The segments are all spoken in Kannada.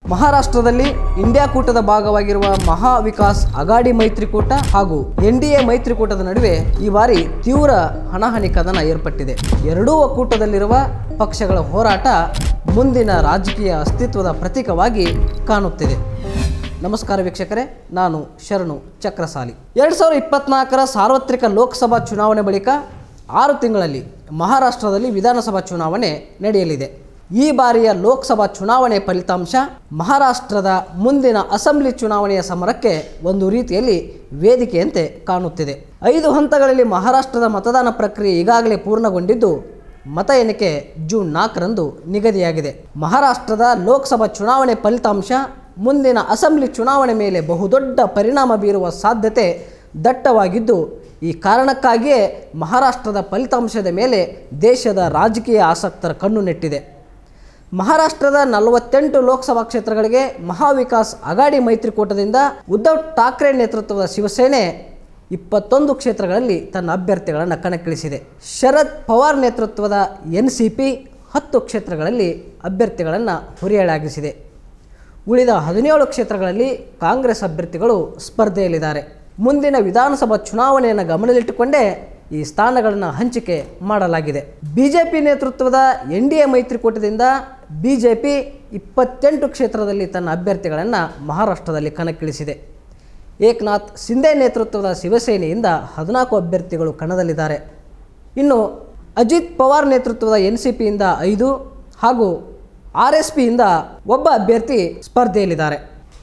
ಮಹಾರಾಷ್ಟ್ರದಲ್ಲಿ ಇಂಡಿಯಾ ಕೂಟದ ಭಾಗವಾಗಿರುವ ಮಹಾ ವಿಕಾಸ್ ಅಗಾಡಿ ಮೈತ್ರಿಕೂಟ ಹಾಗೂ ಎನ್ಡಿಎ ಮೈತ್ರಿಕೂಟದ ನಡುವೆ ಈ ಬಾರಿ ತೀವ್ರ ಹಣಾಹಣಿ ಕದನ ಏರ್ಪಟ್ಟಿದೆ. ಎರಡೂ ಒಕ್ಕೂಟದಲ್ಲಿರುವ ಪಕ್ಷಗಳ ಹೋರಾಟ ಮುಂದಿನ ರಾಜಕೀಯ ಅಸ್ತಿತ್ವದ ಪ್ರತೀಕವಾಗಿ ಕಾಣುತ್ತಿದೆ. ನಮಸ್ಕಾರ ವೀಕ್ಷಕರೇ, ನಾನು ಶರಣು ಚಕ್ರಸಾಲಿ. 2024ರ ಸಾರ್ವತ್ರಿಕ ಲೋಕಸಭಾ ಚುನಾವಣೆ ಬಳಿಕ 6 ತಿಂಗಳಲ್ಲಿ ಮಹಾರಾಷ್ಟ್ರದಲ್ಲಿ ವಿಧಾನಸಭಾ ಚುನಾವಣೆ ನಡೆಯಲಿದೆ. ಈ ಬಾರಿಯ ಲೋಕಸಭಾ ಚುನಾವಣೆ ಫಲಿತಾಂಶ ಮಹಾರಾಷ್ಟ್ರದ ಮುಂದಿನ ಅಸೆಂಬ್ಲಿ ಚುನಾವಣೆಯ ಸಮರಕ್ಕೆ ಒಂದು ರೀತಿಯಲ್ಲಿ ವೇದಿಕೆಯಂತೆ ಕಾಣುತ್ತಿದೆ. 5 ಹಂತಗಳಲ್ಲಿ ಮಹಾರಾಷ್ಟ್ರದ ಮತದಾನ ಪ್ರಕ್ರಿಯೆ ಈಗಾಗಲೇ ಪೂರ್ಣಗೊಂಡಿದ್ದು, ಮತ ಎಣಿಕೆ ಜೂನ್ 4ರಂದು ನಿಗದಿಯಾಗಿದೆ. ಮಹಾರಾಷ್ಟ್ರದ ಲೋಕಸಭಾ ಚುನಾವಣೆ ಫಲಿತಾಂಶ ಮುಂದಿನ ಅಸೆಂಬ್ಲಿ ಚುನಾವಣೆ ಮೇಲೆ ಬಹುದೊಡ್ಡ ಪರಿಣಾಮ ಬೀರುವ ಸಾಧ್ಯತೆ ದಟ್ಟವಾಗಿದ್ದು, ಈ ಕಾರಣಕ್ಕಾಗಿಯೇ ಮಹಾರಾಷ್ಟ್ರದ ಫಲಿತಾಂಶದ ಮೇಲೆ ದೇಶದ ರಾಜಕೀಯ ಆಸಕ್ತರ ಕಣ್ಣು ನೆಟ್ಟಿದೆ. ಮಹಾರಾಷ್ಟ್ರದ 48 ಲೋಕಸಭಾ ಕ್ಷೇತ್ರಗಳಿಗೆ ಮಹಾವಿಕಾಸ್ ಅಗಾಡಿ ಮೈತ್ರಿಕೂಟದಿಂದ ಉದ್ಧವ್ ಠಾಕ್ರೆ ನೇತೃತ್ವದ ಶಿವಸೇನೆ 21 ಕ್ಷೇತ್ರಗಳಲ್ಲಿ ತನ್ನ ಅಭ್ಯರ್ಥಿಗಳನ್ನು ಕಣಕ್ಕಿಳಿಸಿದೆ. ಶರದ್ ಪವಾರ್ ನೇತೃತ್ವದ ಎನ್ಸಿಪಿ 10 ಕ್ಷೇತ್ರಗಳಲ್ಲಿ ಅಭ್ಯರ್ಥಿಗಳನ್ನು ಹುರಿಯಾಳಾಗಿಸಿದೆ. ಉಳಿದ 17 ಕ್ಷೇತ್ರಗಳಲ್ಲಿ ಕಾಂಗ್ರೆಸ್ ಅಭ್ಯರ್ಥಿಗಳು ಸ್ಪರ್ಧೆಯಲ್ಲಿದ್ದಾರೆ. ಮುಂದಿನ ವಿಧಾನಸಭಾ ಚುನಾವಣೆಯನ್ನು ಗಮನದಲ್ಲಿಟ್ಟುಕೊಂಡೇ ಈ ಸ್ಥಾನಗಳನ್ನು ಹಂಚಿಕೆ ಮಾಡಲಾಗಿದೆ. ಬಿಜೆಪಿ ನೇತೃತ್ವದ ಎನ್ಡಿಎ ಮೈತ್ರಿಕೂಟದಿಂದ ಬಿಜೆಪಿ 28 ಕ್ಷೇತ್ರದಲ್ಲಿ ತನ್ನ ಅಭ್ಯರ್ಥಿಗಳನ್ನು ಮಹಾರಾಷ್ಟ್ರದಲ್ಲಿ ಕಣಕ್ಕಿಳಿಸಿದೆ. ಏಕನಾಥ್ ಶಿಂದೆ ನೇತೃತ್ವದ ಶಿವಸೇನೆಯಿಂದ 14 ಅಭ್ಯರ್ಥಿಗಳು ಕಣದಲ್ಲಿದ್ದಾರೆ. ಇನ್ನು ಅಜಿತ್ ಪವಾರ್ ನೇತೃತ್ವದ ಎನ್ಸಿಪಿಯಿಂದ 5 ಹಾಗೂ ಆರ್ಎಸ್ಪಿಯಿಂದ ಒಬ್ಬ ಅಭ್ಯರ್ಥಿ ಸ್ಪರ್ಧೆಯಲ್ಲಿದ್ದಾರೆ.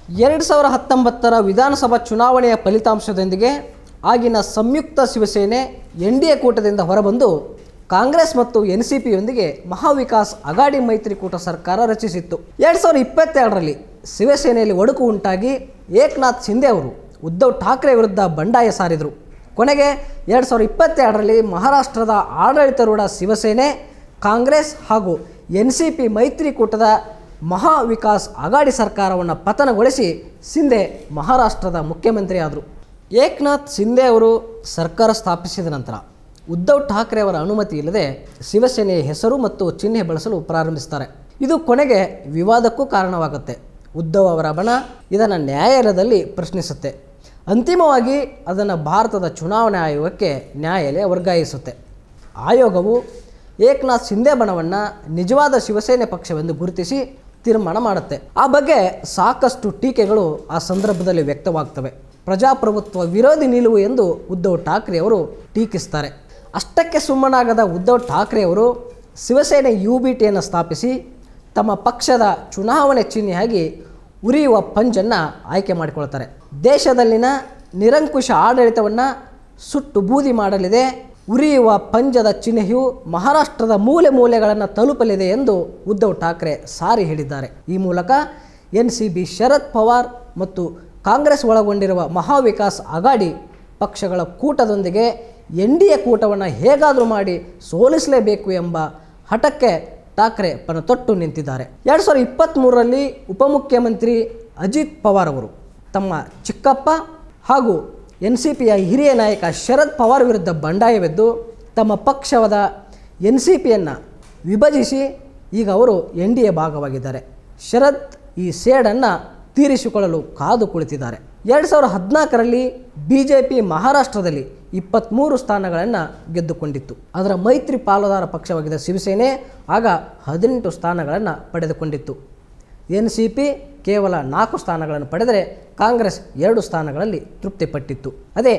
2019ರ ವಿಧಾನಸಭಾ ಚುನಾವಣೆಯ ಫಲಿತಾಂಶದೊಂದಿಗೆ ಆಗಿನ ಸಂಯುಕ್ತ ಶಿವಸೇನೆ ಎನ್ಡಿಎ ಕೂಟದಿಂದ ಹೊರಬಂದು ಕಾಂಗ್ರೆಸ್ ಮತ್ತು ಎನ್ಸಿಪಿಯೊಂದಿಗೆ ಮಹಾವಿಕಾಸ್ ಅಗಾಡಿ ಮೈತ್ರಿಕೂಟ ಸರ್ಕಾರ ರಚಿಸಿತ್ತು. 2022ರಲ್ಲಿ ಶಿವಸೇನೆಯಲ್ಲಿ ಒಡಕು ಉಂಟಾಗಿ ಏಕನಾಥ್ ಶಿಂದೆ ಅವರು ಉದ್ಧವ್ ಠಾಕ್ರೆ ವಿರುದ್ಧ ಬಂಡಾಯ ಸಾರಿದರು. ಕೊನೆಗೆ 2022ರಲ್ಲಿ ಮಹಾರಾಷ್ಟ್ರದ ಆಡಳಿತಾರೂಢ ಶಿವಸೇನೆ, ಕಾಂಗ್ರೆಸ್ ಹಾಗೂ ಎನ್ಸಿಪಿ ಮೈತ್ರಿಕೂಟದ ಮಹಾವಿಕಾಸ್ ಅಗಾಡಿ ಸರ್ಕಾರವನ್ನು ಪತನಗೊಳಿಸಿ ಶಿಂದೆ ಮಹಾರಾಷ್ಟ್ರದ ಮುಖ್ಯಮಂತ್ರಿ ಆದರು. ಏಕನಾಥ್ ಶಿಂದೆ ಅವರು ಸರ್ಕಾರ ಸ್ಥಾಪಿಸಿದ ನಂತರ ಉದ್ಧವ್ ಠಾಕ್ರೆ ಅವರ ಅನುಮತಿ ಇಲ್ಲದೆ ಶಿವಸೇನೆಯ ಹೆಸರು ಮತ್ತು ಚಿಹ್ನೆ ಬಳಸಲು ಪ್ರಾರಂಭಿಸ್ತಾರೆ. ಇದು ಕೊನೆಗೆ ವಿವಾದಕ್ಕೂ ಕಾರಣವಾಗುತ್ತೆ. ಉದ್ಧವ್ ಅವರ ಬಣ ಇದನ್ನು ನ್ಯಾಯಾಲಯದಲ್ಲಿ ಪ್ರಶ್ನಿಸುತ್ತೆ. ಅಂತಿಮವಾಗಿ ಅದನ್ನು ಭಾರತದ ಚುನಾವಣಾ ಆಯೋಗಕ್ಕೆ ನ್ಯಾಯಾಲಯ ವರ್ಗಾಯಿಸುತ್ತೆ. ಆಯೋಗವು ಏಕನಾಥ್ ಶಿಂದೆ ಬಣವನ್ನು ನಿಜವಾದ ಶಿವಸೇನೆ ಪಕ್ಷವೆಂದು ಗುರುತಿಸಿ ತೀರ್ಮಾನ ಮಾಡುತ್ತೆ. ಆ ಬಗ್ಗೆ ಸಾಕಷ್ಟು ಟೀಕೆಗಳು ಆ ಸಂದರ್ಭದಲ್ಲಿ ವ್ಯಕ್ತವಾಗ್ತವೆ. ಪ್ರಜಾಪ್ರಭುತ್ವ ವಿರೋಧಿ ನಿಲುವು ಎಂದು ಉದ್ಧವ್ ಠಾಕ್ರೆ ಅವರು ಟೀಕಿಸ್ತಾರೆ. ಅಷ್ಟಕ್ಕೆ ಸುಮ್ಮನಾಗದ ಉದ್ಧವ್ ಠಾಕ್ರೆ ಅವರು ಶಿವಸೇನೆ UBTಯನ್ನು ಸ್ಥಾಪಿಸಿ ತಮ್ಮ ಪಕ್ಷದ ಚುನಾವಣೆ ಚಿಹ್ನೆಯಾಗಿ ಉರಿಯುವ ಪಂಜನ್ನು ಆಯ್ಕೆ ಮಾಡಿಕೊಳ್ತಾರೆ. ದೇಶದಲ್ಲಿನ ನಿರಂಕುಶ ಆಡಳಿತವನ್ನು ಸುಟ್ಟು ಬೂದಿ ಮಾಡಲಿದೆ. ಉರಿಯುವ ಪಂಜದ ಚಿಹ್ನೆಯು ಮಹಾರಾಷ್ಟ್ರದ ಮೂಲೆ ಮೂಲೆಗಳನ್ನು ತಲುಪಲಿದೆ ಎಂದು ಉದ್ಧವ್ ಠಾಕ್ರೆ ಸಾರಿ ಹೇಳಿದ್ದಾರೆ. ಈ ಮೂಲಕ ಎನ್ಸಿಬಿ ಶರದ್ ಪವಾರ್ ಮತ್ತು ಕಾಂಗ್ರೆಸ್ ಒಳಗೊಂಡಿರುವ ಮಹಾವಿಕಾಸ್ ಅಗಾಡಿ ಪಕ್ಷಗಳ ಕೂಟದೊಂದಿಗೆ ಎನ್ಡಿಎ ಕೂಟವನ್ನು ಹೇಗಾದರೂ ಮಾಡಿ ಸೋಲಿಸಲೇಬೇಕು ಎಂಬ ಹಠಕ್ಕೆ ಠಾಕ್ರೆ ಪಣತೊಟ್ಟು ನಿಂತಿದ್ದಾರೆ. 2023ರಲ್ಲಿ ಉಪಮುಖ್ಯಮಂತ್ರಿ ಅಜಿತ್ ಪವಾರ್ ಅವರು ತಮ್ಮ ಚಿಕ್ಕಪ್ಪ ಹಾಗೂ ಎನ್ಸಿಪಿಯ ಹಿರಿಯ ನಾಯಕ ಶರದ್ ಪವಾರ್ ವಿರುದ್ಧ ಬಂಡಾಯವೆದ್ದು ತಮ್ಮ ಪಕ್ಷವಾದ ಎನ್ಸಿಪಿಯನ್ನು ವಿಭಜಿಸಿ ಈಗ ಅವರು ಎನ್ಡಿಎ ಭಾಗವಾಗಿದ್ದಾರೆ. ಶರದ್ ಈ ಸೇಡನ್ನು ತೀರಿಸಿಕೊಳ್ಳಲು ಕಾದು ಕುಳಿತಿದ್ದಾರೆ. 2014ರಲ್ಲಿ ಬಿಜೆಪಿ ಮಹಾರಾಷ್ಟ್ರದಲ್ಲಿ 23 ಸ್ಥಾನಗಳನ್ನು ಗೆದ್ದುಕೊಂಡಿತ್ತು. ಅದರ ಮೈತ್ರಿ ಪಾಲುದಾರ ಪಕ್ಷವಾಗಿದ್ದ ಶಿವಸೇನೆ ಆಗ 18 ಸ್ಥಾನಗಳನ್ನು ಪಡೆದುಕೊಂಡಿತ್ತು. ಎನ್ಸಿಪಿ ಕೇವಲ 4 ಸ್ಥಾನಗಳನ್ನು ಪಡೆದರೆ ಕಾಂಗ್ರೆಸ್ 2 ಸ್ಥಾನಗಳಲ್ಲಿ ತೃಪ್ತಿಪಟ್ಟಿತ್ತು. ಅದೇ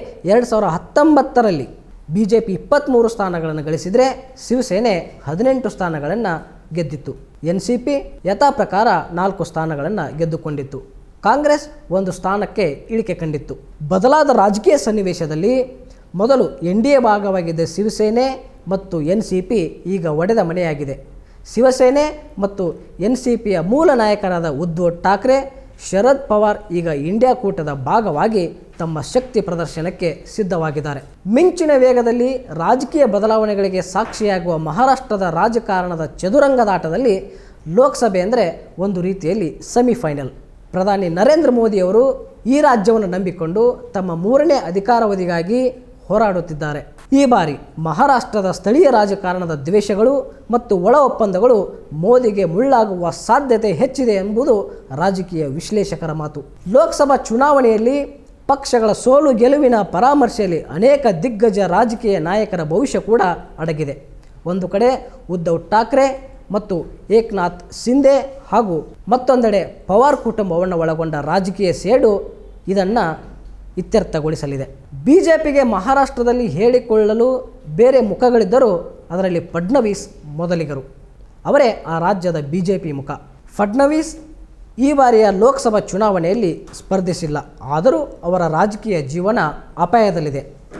2019ರಲ್ಲಿ ಬಿಜೆಪಿ 23 ಸ್ಥಾನಗಳನ್ನು ಗಳಿಸಿದರೆ ಶಿವಸೇನೆ 18 ಸ್ಥಾನಗಳನ್ನು ಗೆದ್ದಿತ್ತು. ಎನ್ಸಿಪಿ ಯಥಾ ಪ್ರಕಾರ 4 ಸ್ಥಾನಗಳನ್ನು ಗೆದ್ದುಕೊಂಡಿತ್ತು. ಕಾಂಗ್ರೆಸ್ 1 ಸ್ಥಾನಕ್ಕೆ ಇಳಿಕೆ ಕಂಡಿತ್ತು. ಬದಲಾದ ರಾಜಕೀಯ ಸನ್ನಿವೇಶದಲ್ಲಿ ಮೊದಲು ಎನ್ಡಿಎ ಭಾಗವಾಗಿದ್ದ ಶಿವಸೇನೆ ಮತ್ತು ಎನ್ಸಿಪಿ ಈಗ ಒಡೆದ ಮನೆಯಾಗಿದೆ. ಶಿವಸೇನೆ ಮತ್ತು ಎನ್ಸಿಪಿಯ ಮೂಲ ನಾಯಕರಾದ ಉದ್ಧವ್ ಠಾಕ್ರೆ, ಶರದ್ ಪವಾರ್ ಈಗ ಇಂಡಿಯಾ ಕೂಟದ ಭಾಗವಾಗಿ ತಮ್ಮ ಶಕ್ತಿ ಪ್ರದರ್ಶನಕ್ಕೆ ಸಿದ್ಧವಾಗಿದ್ದಾರೆ. ಮಿಂಚಿನ ವೇಗದಲ್ಲಿ ರಾಜಕೀಯ ಬದಲಾವಣೆಗಳಿಗೆ ಸಾಕ್ಷಿಯಾಗುವ ಮಹಾರಾಷ್ಟ್ರದ ರಾಜಕಾರಣದ ಚದುರಂಗದಾಟದಲ್ಲಿ ಲೋಕಸಭೆ ಅಂದರೆ ಒಂದು ರೀತಿಯಲ್ಲಿ ಸೆಮಿಫೈನಲ್. ಪ್ರಧಾನಿ ನರೇಂದ್ರ ಮೋದಿಯವರು ಈ ರಾಜ್ಯವನ್ನು ನಂಬಿಕೊಂಡು ತಮ್ಮ 3ನೇ ಅಧಿಕಾರಾವಧಿಗಾಗಿ ಹೋರಾಡುತ್ತಿದ್ದಾರೆ. ಈ ಬಾರಿ ಮಹಾರಾಷ್ಟ್ರದ ಸ್ಥಳೀಯ ರಾಜಕಾರಣದ ದ್ವೇಷಗಳು ಮತ್ತು ಒಳ ಒಪ್ಪಂದಗಳು ಮೋದಿಗೆ ಮುಳ್ಳಾಗುವ ಸಾಧ್ಯತೆ ಹೆಚ್ಚಿದೆ ಎಂಬುದು ರಾಜಕೀಯ ವಿಶ್ಲೇಷಕರ ಮಾತು. ಲೋಕಸಭಾ ಚುನಾವಣೆಯಲ್ಲಿ ಪಕ್ಷಗಳ ಸೋಲು ಗೆಲುವಿನ ಪರಾಮರ್ಶೆಯಲ್ಲಿ ಅನೇಕ ದಿಗ್ಗಜ ರಾಜಕೀಯ ನಾಯಕರ ಭವಿಷ್ಯ ಕೂಡ ಅಡಗಿದೆ. ಒಂದು ಕಡೆ ಉದ್ಧವ್ ಠಾಕ್ರೆ ಮತ್ತು ಏಕನಾಥ್ ಶಿಂದೆ ಹಾಗೂ ಮತ್ತೊಂದೆಡೆ ಪವಾರ್ ಕುಟುಂಬವನ್ನು ಒಳಗೊಂಡ ರಾಜಕೀಯ ಸೇಡು ಇದನ್ನು ಇತ್ಯರ್ಥಗೊಳಿಸಲಿದೆ. ಬಿಜೆಪಿಗೆ ಮಹಾರಾಷ್ಟ್ರದಲ್ಲಿ ಹೇಳಿಕೊಳ್ಳಲು ಬೇರೆ ಮುಖಗಳಿದ್ದರೂ ಅದರಲ್ಲಿ ಫಡ್ನವೀಸ್ ಮೊದಲಿಗರು. ಅವರೇ ಆ ರಾಜ್ಯದ ಬಿಜೆಪಿ ಮುಖ. ಫಡ್ನವೀಸ್ ಈ ಬಾರಿಯ ಲೋಕಸಭಾ ಚುನಾವಣೆಯಲ್ಲಿ ಸ್ಪರ್ಧಿಸಿಲ್ಲ. ಆದರೂ ಅವರ ರಾಜಕೀಯ ಜೀವನ ಅಪಾಯದಲ್ಲಿದೆ.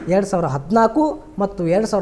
2014 ಮತ್ತು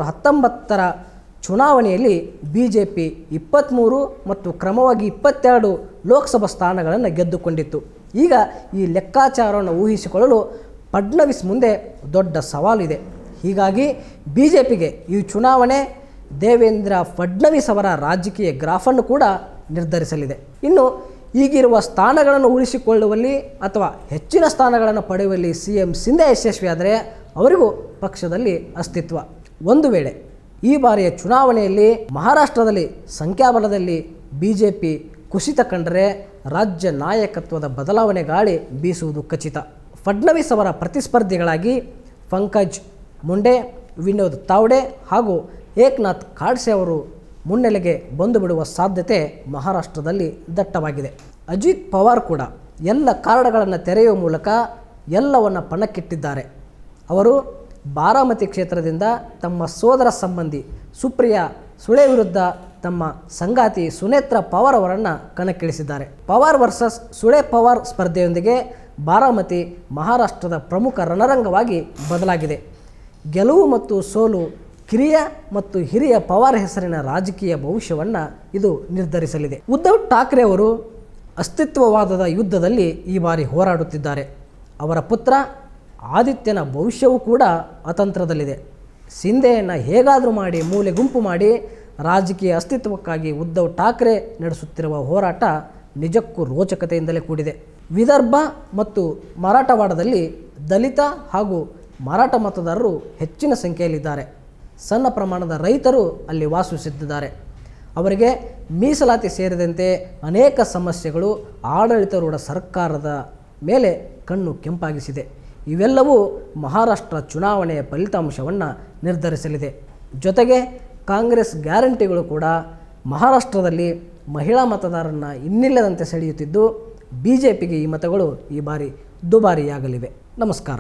2019 ಚುನಾವಣೆಯಲ್ಲಿ ಬಿಜೆಪಿ 23 ಮತ್ತು ಕ್ರಮವಾಗಿ 22 ಲೋಕಸಭಾ ಸ್ಥಾನಗಳನ್ನು ಗೆದ್ದುಕೊಂಡಿತ್ತು. ಈಗ ಈ ಲೆಕ್ಕಾಚಾರವನ್ನು ಊಹಿಸಿಕೊಳ್ಳಲು ಫಡ್ನವೀಸ್ ಮುಂದೆ ದೊಡ್ಡ ಸವಾಲಿದೆ. ಹೀಗಾಗಿ ಬಿಜೆಪಿಗೆ ಈ ಚುನಾವಣೆ ದೇವೇಂದ್ರ ಫಡ್ನವೀಸ್ ಅವರ ರಾಜಕೀಯ ಗ್ರಾಫನ್ನು ಕೂಡ ನಿರ್ಧರಿಸಲಿದೆ. ಇನ್ನು ಈಗಿರುವ ಸ್ಥಾನಗಳನ್ನು ಉಳಿಸಿಕೊಳ್ಳುವಲ್ಲಿ ಅಥವಾ ಹೆಚ್ಚಿನ ಸ್ಥಾನಗಳನ್ನು ಪಡೆಯುವಲ್ಲಿ CM ಶಿಂದೆ ಯಶಸ್ವಿಯಾದರೆ ಅವರಿಗೂ ಪಕ್ಷದಲ್ಲಿ ಅಸ್ತಿತ್ವ. ಒಂದು ವೇಳೆ ಈ ಬಾರಿಯ ಚುನಾವಣೆಯಲ್ಲಿ ಮಹಾರಾಷ್ಟ್ರದಲ್ಲಿ ಸಂಖ್ಯಾಬಲದಲ್ಲಿ ಬಿಜೆಪಿ ಕುಸಿತ ಕಂಡರೆ ರಾಜ್ಯ ನಾಯಕತ್ವದ ಬದಲಾವಣೆ ಗಾಳಿ ಬೀಸುವುದು ಖಚಿತ. ಫಡ್ನವೀಸ್ ಅವರ ಪ್ರತಿಸ್ಪರ್ಧಿಗಳಾಗಿ ಪಂಕಜ್ ಮುಂಡೆ, ವಿನೋದ್ ತಾವ್ಡೆ ಹಾಗೂ ಏಕನಾಥ್ ಖಾಡ್ಸೆ ಅವರು ಮುನ್ನೆಲೆಗೆ ಬಂದು ಬಿಡುವ ಸಾಧ್ಯತೆ ಮಹಾರಾಷ್ಟ್ರದಲ್ಲಿ ದಟ್ಟವಾಗಿದೆ. ಅಜಿತ್ ಪವಾರ್ ಕೂಡ ಎಲ್ಲ ಕಾರ್ಡ್ಗಳನ್ನು ತೆರೆಯುವ ಮೂಲಕ ಎಲ್ಲವನ್ನು ಪಣಕ್ಕಿಟ್ಟಿದ್ದಾರೆ. ಅವರು ಬಾರಾಮತಿ ಕ್ಷೇತ್ರದಿಂದ ತಮ್ಮ ಸೋದರ ಸಂಬಂಧಿ ಸುಪ್ರಿಯಾ ಸುಳೆ ವಿರುದ್ಧ ತಮ್ಮ ಸಂಗಾತಿ ಸುನೇತ್ರಾ ಪವಾರ್ ಅವರನ್ನು ಕಣಕ್ಕಿಳಿಸಿದ್ದಾರೆ. ಪವಾರ್ ವರ್ಸಸ್ ಸುಳೆ ಪವಾರ್ ಸ್ಪರ್ಧೆಯೊಂದಿಗೆ ಬಾರಾಮತಿ ಮಹಾರಾಷ್ಟ್ರದ ಪ್ರಮುಖ ರಣರಂಗವಾಗಿ ಬದಲಾಗಿದೆ. ಗೆಲುವು ಮತ್ತು ಸೋಲು ಕಿರಿಯ ಮತ್ತು ಹಿರಿಯ ಪವಾರ್ ಹೆಸರಿನ ರಾಜಕೀಯ ಭವಿಷ್ಯವನ್ನು ಇದು ನಿರ್ಧರಿಸಲಿದೆ. ಉದ್ಧವ್ ಠಾಕ್ರೆ ಅವರು ಅಸ್ತಿತ್ವವಾದದ ಯುದ್ಧದಲ್ಲಿ ಈ ಬಾರಿ ಹೋರಾಡುತ್ತಿದ್ದಾರೆ. ಅವರ ಪುತ್ರ ಆದಿತ್ಯನ ಭವಿಷ್ಯವೂ ಕೂಡ ಅತಂತ್ರದಲ್ಲಿದೆ. ಶಿಂದೆಯನ್ನು ಹೇಗಾದರೂ ಮಾಡಿ ಮೂಲೆ ಗುಂಪು ಮಾಡಿ ರಾಜಕೀಯ ಅಸ್ತಿತ್ವಕ್ಕಾಗಿ ಉದ್ಧವ್ ಠಾಕ್ರೆ ನಡೆಸುತ್ತಿರುವ ಹೋರಾಟ ನಿಜಕ್ಕೂ ರೋಚಕತೆಯಿಂದಲೇ ಕೂಡಿದೆ. ವಿದರ್ಭ ಮತ್ತು ಮರಾಠವಾಡದಲ್ಲಿ ದಲಿತ ಹಾಗೂ ಮರಾಠ ಮತದಾರರು ಹೆಚ್ಚಿನ ಸಂಖ್ಯೆಯಲ್ಲಿದ್ದಾರೆ. ಸಣ್ಣ ಪ್ರಮಾಣದ ರೈತರು ಅಲ್ಲಿ ವಾಸಿಸುತ್ತಿದ್ದಾರೆ. ಅವರಿಗೆ ಮೀಸಲಾತಿ ಸೇರಿದಂತೆ ಅನೇಕ ಸಮಸ್ಯೆಗಳು ಆಡಳಿತಾರೂಢ ಸರ್ಕಾರದ ಮೇಲೆ ಕಣ್ಣು ಕೆಂಪಾಗಿಸಿದೆ. ಇವೆಲ್ಲವೂ ಮಹಾರಾಷ್ಟ್ರ ಚುನಾವಣೆಯ ಫಲಿತಾಂಶವನ್ನು ನಿರ್ಧರಿಸಲಿದೆ. ಜೊತೆಗೆ ಕಾಂಗ್ರೆಸ್ ಗ್ಯಾರಂಟಿಗಳು ಕೂಡ ಮಹಾರಾಷ್ಟ್ರದಲ್ಲಿ ಮಹಿಳಾ ಮತದಾರರನ್ನು ಇನ್ನಿಲ್ಲದಂತೆ ಸೆಳೆಯುತ್ತಿದ್ದು ಬಿಜೆಪಿಗೆ ಈ ಮತಗಳು ಈ ಬಾರಿ ದುಬಾರಿಯಾಗಲಿವೆ. ನಮಸ್ಕಾರ.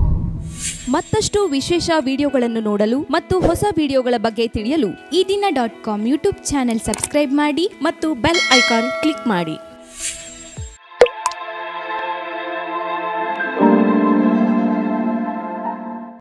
ಮತ್ತಷ್ಟು ವಿಶೇಷ ವಿಡಿಯೋಗಳನ್ನು ನೋಡಲು ಮತ್ತು ಹೊಸ ವಿಡಿಯೋಗಳ ಬಗ್ಗೆ ತಿಳಿಯಲು eDina.com ಯೂಟ್ಯೂಬ್ ಚಾನೆಲ್ ಸಬ್ಸ್ಕ್ರೈಬ್ ಮಾಡಿ ಮತ್ತು ಬೆಲ್ ಐಕಾನ್ ಕ್ಲಿಕ್ ಮಾಡಿ.